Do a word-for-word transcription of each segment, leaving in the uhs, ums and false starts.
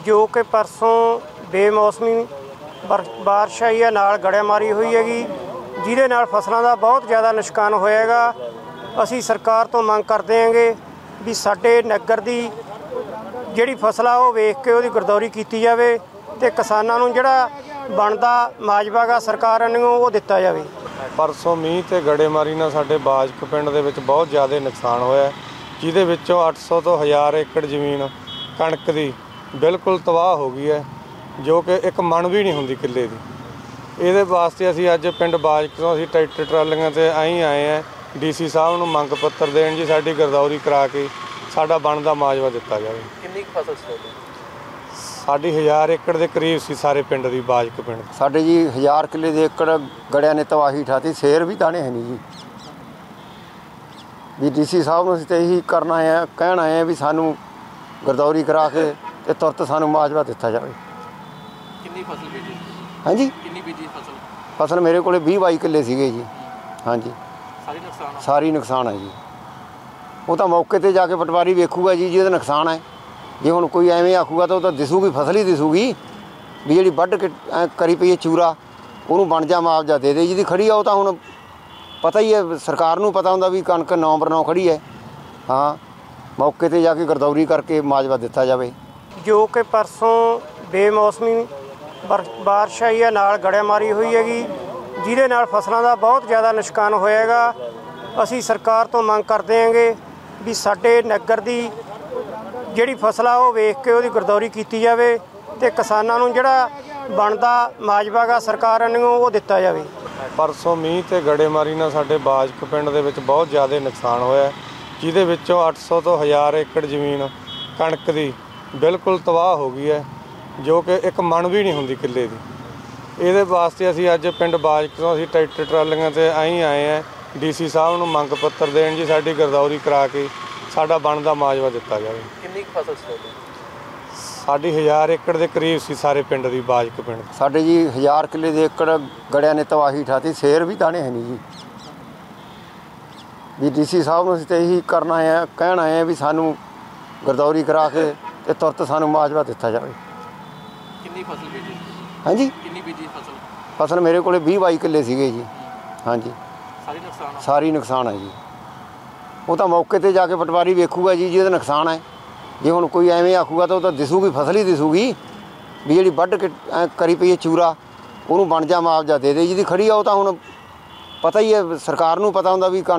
जो कि परसों बेमौसमी बारिश आई है, नाल गड़ेमारी हुई हैगी, जिहदे नाल फसलों का बहुत ज़्यादा नुकसान होएगा। असी सरकार तो मंग करते हैंगे भी साडे नगर की जिहड़ी फसल आ वो वेख के उहदी गिरदौरी कीती जावे ते किसानां नूं जिहड़ा बनदा माजवा गा सरकार ने वो दिता जावे। परसों मीह ते गड़ेमारी नाल साडे बाजक पिंड दे विच बहुत ज़्यादा नुकसान होया, जिहदे विचों अठ सौ तो हज़ार एकड़ जमीन कणक दी बिल्कुल तबाह हो गई है, जो कि एक मन भी नहीं हुंदी किले दी। इहदे वास्ते असीं अज पिंड बाजक तो असीं ट्रैक्टर ट्रालियां ते आई आए हैं डी सी साहब नूं मंग पत्र देण जी साडी गिरदौरी करा के साडा बनदा माजवा दिता जावे। कितनी फसल सी साडी हज़ार एकड़ के करीब सी सारे पिंड दी बाजक पिंड। साडे जी हज़ार किले दे एकड़ गड़िया ने तबाही ठाती, शेर भी दाने है नहीं जी। भी डी सी साहब नूं असीं ते यही करना है कहना है भी सानू गिरदौरी करा के ते तुरंत सानू माजवा दिता जाए। कितनी फसल बीजी? हाँ जी, कितनी बीजी फसल? फसल मेरे को बीस बाई किले सीगे जी। हाँ जी, सारी नुकसान सारी नुकसान है जी। वो तो मौके पर जाके पटवारी वेखूगा जी जी नुकसान है। जे हुण कोई एवें आखूगा तो दिसूगी फसल ही दिसूगी भी जिहड़ी वढ के करी पई है चूरा उहनूं बण जा मुआवजा दे दे। जिहदी खड़ी आ वो तो हुण पता ही है, सरकार नूं पता हुंदा भी कणक नौ पर नौ खड़ी है। हाँ, मौके पर जाके गिरदौरी करके माजवा दिता जाए। जो कि परसों बेमौसमी बारिश आई है, नाल गड़ेमारी हुई हैगी, जिहदे नाल फसलों का बहुत ज़्यादा नुकसान होएगा। असीं सरकार तो मंग करते हैंगे भी साडे नगर की जिहड़ी फसल आ वो वेख के उहदी गिरदौरी कीती जावे ते किसानां नूं जिहड़ा बनदा माजवा गा सरकार ने वो दिता जावे। परसों मीह ते गड़ेमारी नाल साडे बाजक पिंड दे विच बहुत ज़्यादा नुकसान होया, जिहदे विचों अठ सौ तो हज़ार एकड़ जमीन कणक दी बिल्कुल तबाह हो गई है, जो कि एक मन भी नहीं हुंदी किले दी। इहदे वास्ते असीं अज पिंड बाजक तो असीं ट्रैक्टर ट्रालियां ते आई आए हैं डी सी साहब नूं मंग पत्र देण जी साडी गिरदौरी करा के साडा बनदा माजवा दिता जाए। कितनी फसल सी? साडी हज़ार एकड़ के करीब सी सारे पिंड दी बाजक पिंड। साडे जी हज़ार किले दे एकड़ गड़िया ने तबाही ठाती, शेर भी दाने है नहीं जी। भी डी सी साहब नूं असीं ते यही करना है कहना है भी सानू गिरदौरी करा के ते तुरंत सानू माजवा दिता जाए। कितनी फसल बीजी? हाँ जी, कितनी बीजी फसल? फसल मेरे को बीस बाई किले सीगे जी। हाँ जी, सारी नुकसान सारी नुकसान है जी। वो तो मौके पर जाके पटवारी वेखूगा जी जी नुकसान है। जे हुण कोई एवें आखूगा तो दिसूगी फसल ही दिसूगी भी जिहड़ी वढ के करी पई है चूरा उहनूं बण जा मुआवजा दे दे। जिहदी खड़ी आ वो तो हुण पता ही है, सरकार नूं पता हुंदा भी कणक नौ पर नौ खड़ी है। हाँ, मौके पर जाके गिरदौरी करके माजवा दिता जाए।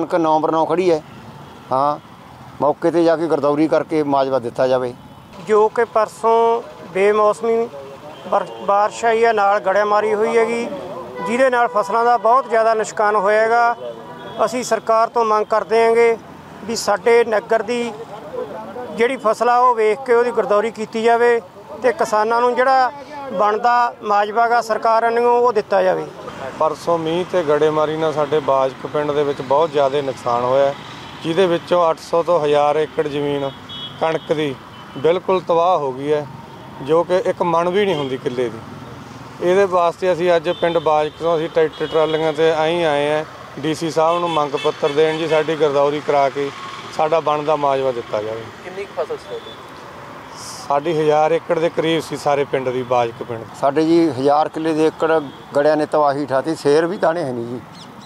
परसों मीह ते गड़ेमारी नाल साडे बाजक पिंड दे विच बहुत ज़्यादा नुकसान होया, जिहदे विचों अठ सौ तो हज़ार एकड़ जमीन कणक दी बिल्कुल तबाह हो गई है, जो कि एक मन भी नहीं हुंदी किले दी। इहदे वास्ते असीं अज पिंड बाजक तो असीं ट्रैक्टर ट्रालियां ते आई आए हैं डी सी साहब नूं मंग पत्र देण जी साडी गिरदौरी करा के साडा बनदा माजवा दिता जाए। जो कि परसों बेमौसमी बारिश आई है, नाल गड़ेमारी हुई हैगी, जिहदे नाल फसलों का बहुत ज़्यादा नुकसान होएगा। असीं सरकार तो मंग करते हैंगे भी साडे नगर की जिहड़ी फसल आ वो वेख के उहदी गिरदौरी कीती जावे ते किसानां नूं जिहड़ा बनदा माजवा गा सरकार ने वो दिता जावे। परसों मीह ते गड़ेमारी नाल साडे बाजक पिंड दे विच बहुत ज़्यादा नुकसान होया, जिहदे विचों अठ सौ तो हज़ार एकड़ जमीन कणक दी बिल्कुल तबाह हो गई है, जो कि एक मन भी नहीं हुंदी किले दी। इहदे वास्ते असीं अज पिंड बाजक तो असीं ट्रैक्टर ट्रालियां ते आई आए हैं डी सी साहब नूं मंग पत्र देण जी साडी गिरदौरी करा के साडा बनदा माजवा दिता जाए। कितनी फसल सी? साडी हज़ार एकड़ के करीब सी सारे पिंड दी बाजक पिंड। साडे जी हज़ार किले दे एकड़ गड़िया ने तबाही ठाती, शेर भी दाने है नहीं जी।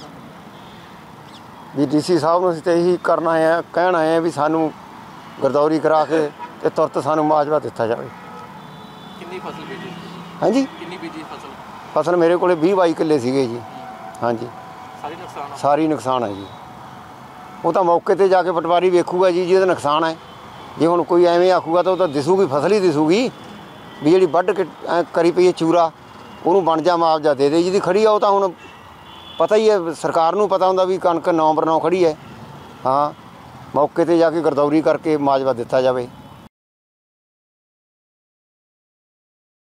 भी डी सी साहब नूं असीं ते यही करना है कहना है भी सानू गिरदौरी करा के ते तुरंत सानू माजवा दिता जाए। कितनी फसल बीजी? हाँ जी, कितनी बीजी फसल? फसल मेरे को बीस बाई किले सीगे जी। हाँ जी, सारी नुकसान सारी नुकसान है जी। वो तो मौके पर जाके पटवारी वेखूगा जी जी नुकसान है। जे हुण कोई एवें आखूगा तो दिसूगी फसल ही दिसूगी भी जिहड़ी वढ के करी पई है चूरा उहनूं बण जा मुआवजा दे दे। जिहदी खड़ी आ वो तो हुण पता ही है, सरकार नूं पता हुंदा भी कणक नौ पर नौ खड़ी है। हाँ, मौके पर जाके गिरदौरी करके माजवा दिता जाए।